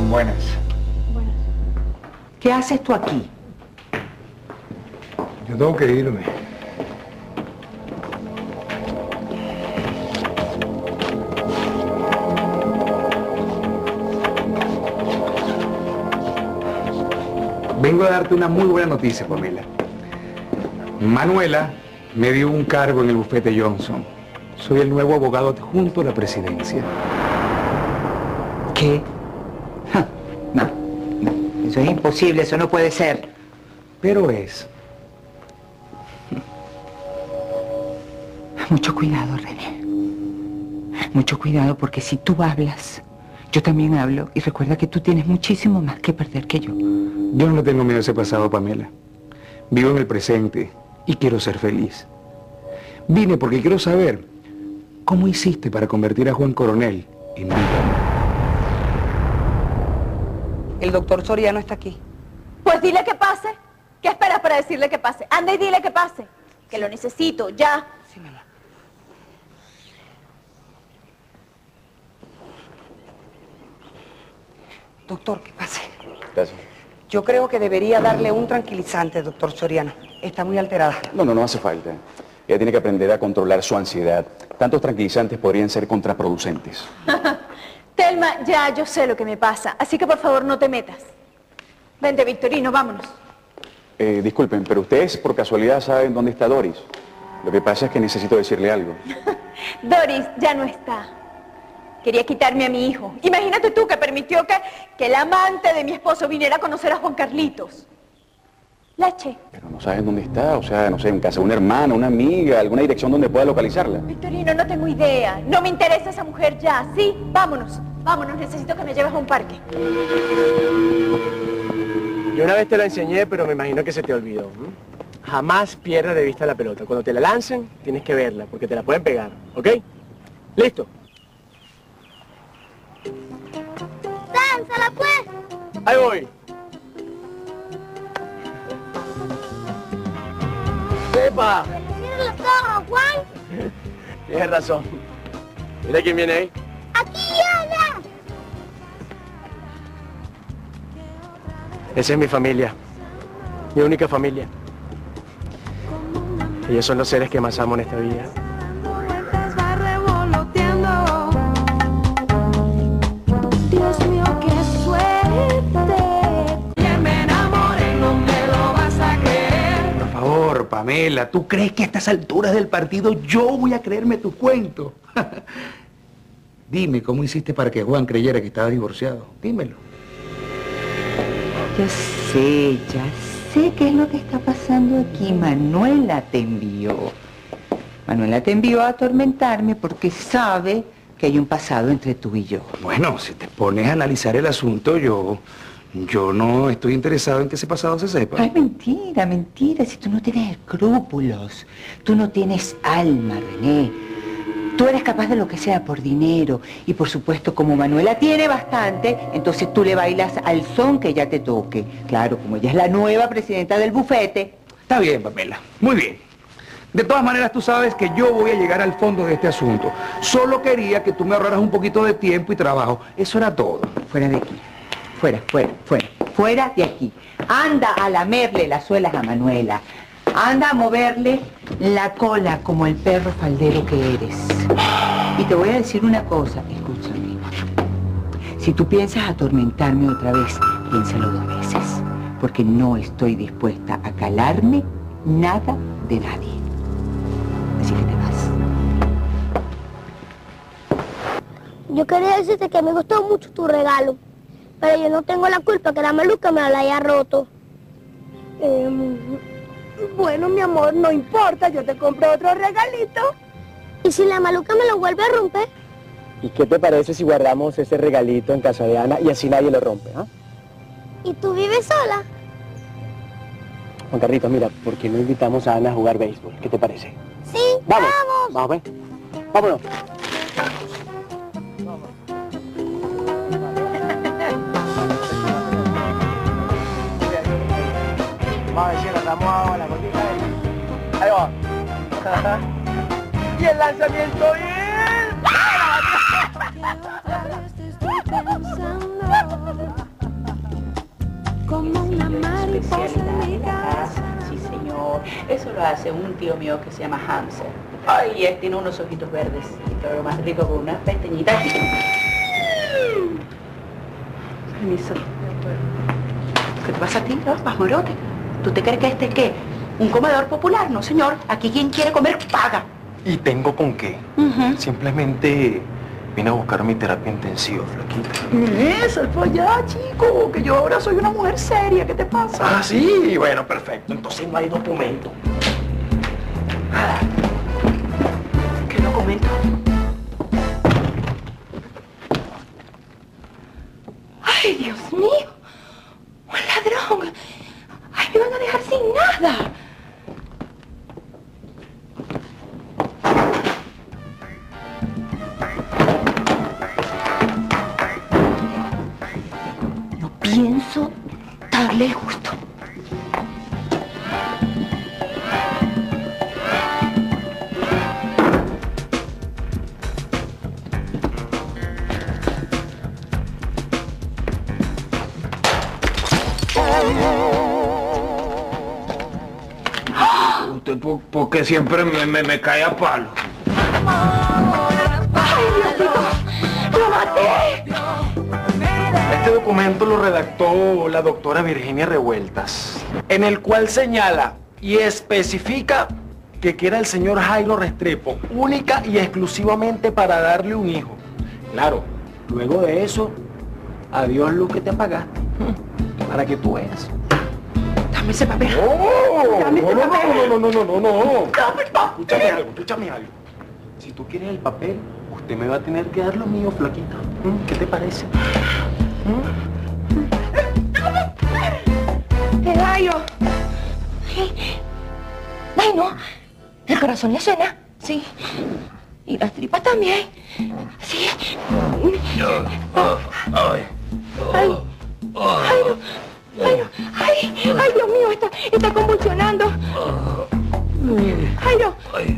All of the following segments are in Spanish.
Buenas. Buenas. ¿Qué haces tú aquí? Yo tengo que irme. Vengo a darte una muy buena noticia, Pamela. Manuela me dio un cargo en el bufete Johnson. Soy el nuevo abogado adjunto a la presidencia. ¿Qué? No, eso es imposible, eso no puede ser. Pero es. Mucho cuidado, René. Mucho cuidado, porque si tú hablas, yo también hablo. Y recuerda que tú tienes muchísimo más que perder que yo. Yo no le tengo miedo a ese pasado, Pamela. Vivo en el presente y quiero ser feliz. Vine porque quiero saber cómo hiciste para convertir a Juan Coronel en mi hombre. El doctor Soriano está aquí. Pues dile que pase. ¿Qué esperas para decirle que pase? Anda y dile que pase. Que lo necesito, ya. Sí, mamá. Doctor, ¿qué pase? Gracias. Yo creo que debería darle un tranquilizante, doctor Soriano. Está muy alterada. No hace falta. Ella tiene que aprender a controlar su ansiedad. Tantos tranquilizantes podrían ser contraproducentes. Telma, ya yo sé lo que me pasa, así que por favor no te metas. Vente, Victorino, vámonos. Disculpen, pero ustedes por casualidad saben dónde está Doris. Lo que pasa es que necesito decirle algo. Doris ya no está. Quería quitarme a mi hijo. Imagínate tú que permitió que el amante de mi esposo viniera a conocer a Juan Carlitos. La eché. Pero no saben dónde está, o sea, no sé, en casa de una hermana, una amiga, alguna dirección donde pueda localizarla. Victorino, no tengo idea. No me interesa esa mujer ya. Sí, vámonos. Vámonos, necesito que me lleves a un parque. Yo una vez te la enseñé, pero me imagino que se te olvidó. Jamás pierdas de vista la pelota. Cuando te la lancen, tienes que verla, porque te la pueden pegar, ¿ok? ¿Listo? ¡Lánzala, pues! ¡Ahí voy! ¡Epa! ¡Cierra los ojos, Juan! Tienes razón. Mira quién viene ahí. ¡Aquí llega! Esa es mi familia. Mi única familia. Ellos son los seres que más amo en esta vida. Dios mío, qué suerte. Que me enamore, no me lo vas a creer. Por favor, Pamela, ¿tú crees que a estas alturas del partido yo voy a creerme tu cuento? Dime, ¿cómo hiciste para que Juan creyera que estaba divorciado? Dímelo. Ya sé qué es lo que está pasando aquí. Manuela te envió. Manuela te envió a atormentarme porque sabe que hay un pasado entre tú y yo. Bueno, si te pones a analizar el asunto, yo no estoy interesado en que ese pasado se sepa. Ay, mentira, si tú no tienes escrúpulos, tú no tienes alma, René. Tú eres capaz de lo que sea por dinero. Y por supuesto, como Manuela tiene bastante, entonces tú le bailas al son que ella te toque. Claro, como ella es la nueva presidenta del bufete. Está bien, Pamela, muy bien. De todas maneras, tú sabes que yo voy a llegar al fondo de este asunto. Solo quería que tú me ahorraras un poquito de tiempo y trabajo. Eso era todo. Fuera de aquí. Fuera de aquí. Anda a lamerle las suelas a Manuela. Anda a moverle la cola como el perro faldero que eres. Y te voy a decir una cosa, escúchame. Si tú piensas atormentarme otra vez, piénsalo 2 veces. Porque no estoy dispuesta a calarme nada de nadie. Así que te vas. Yo quería decirte que me gustó mucho tu regalo, pero yo no tengo la culpa que la maluca me la haya roto. Bueno, mi amor, no importa, yo te compré otro regalito. ¿Y si la maluca me lo vuelve a romper? ¿Y qué te parece si guardamos ese regalito en casa de Ana y así nadie lo rompe, ¿ah? ¿Y tú vives sola? Juan Carlitos, mira, ¿por qué no invitamos a Ana a jugar béisbol? ¿Qué te parece? Sí, ¡Vamos! vamos. Vamos, ven. Vámonos. Vamos a ver si nos damos agua, la gotita de... Ahí va. Y el lanzamiento bien. Otra vez te estoy pensando. lo hace un tío mío que se llama Hamster. Ay, él tiene unos ojitos verdes, pero más rico con unas pestañitas. Permiso. ¿Qué te pasa a ti, pajorote? ¿Tú te crees que este es qué? ¿Un comedor popular? No, señor. Aquí quien quiere comer paga. ¿Y tengo con qué? Simplemente vine a buscar mi terapia intensiva, flaquita. Eso, es para allá, chico, que yo ahora soy una mujer seria. ¿Qué te pasa? Ah, sí, bueno, perfecto. Entonces no hay documento. Nada. ¿Qué documento? ¡Ay, Dios mío! ¡Un ladrón! ¡Ay, me van a dejar sin nada! No pienso darle el gusto. Usted porque siempre me cae a palo. ¡Ay, Diosito! ¡Lo maté! Este documento lo redactó la doctora Virginia Revueltas, en el cual señala y especifica que quiere al señor Jairo Restrepo, única y exclusivamente para darle un hijo. Claro, luego de eso, adiós lo que te pagaste, para que tú veas. Dame ese papel. No, Dame ese papel. no. Dame el papel. Escúchame algo. Si tú quieres el papel, usted me va a tener que dar lo mío, flaquita. ¿Qué te parece? El gallo. Ay, no. El corazón le suena. Sí. Y las tripas también. Sí. Ay. Ay, Dios mío, está convulsionando. Jairo.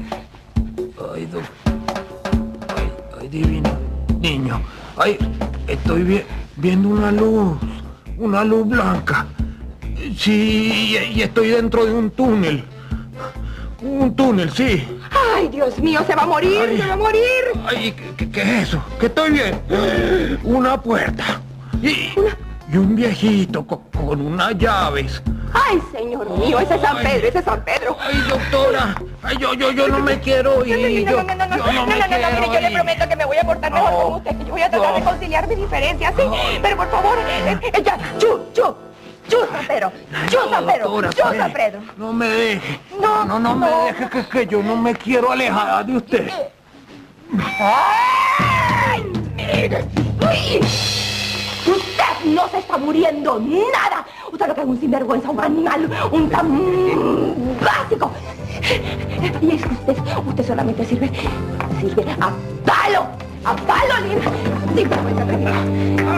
Ay, divino niño. Ay, estoy viendo una luz blanca. Sí, y estoy dentro de un túnel. Un túnel, sí. Ay, Dios mío, se va a morir, Ay. se va a morir. Ay, ¿qué es eso? Que estoy bien. Una puerta. Y un viejito con unas llaves. Ay, señor mío, ese es San Ay. Pedro, ese es San Pedro. Ay, doctora. Ay, yo no me quiero ir. No, mire, yo le ir. prometo que me voy a portar mejor con usted, que yo voy a tratar de conciliar mis diferencias, sí. Pero por favor, ya, San Pedro, Doctora, San Pedro. No me deje. No, No me deje, que yo no me quiero alejar de usted. ¡Ay, mire! ¡Uy! Usted no se está muriendo nada. Usted lo que es un sinvergüenza, un animal, un tan básico. Y es que usted solamente sirve a palo, sinvergüenza.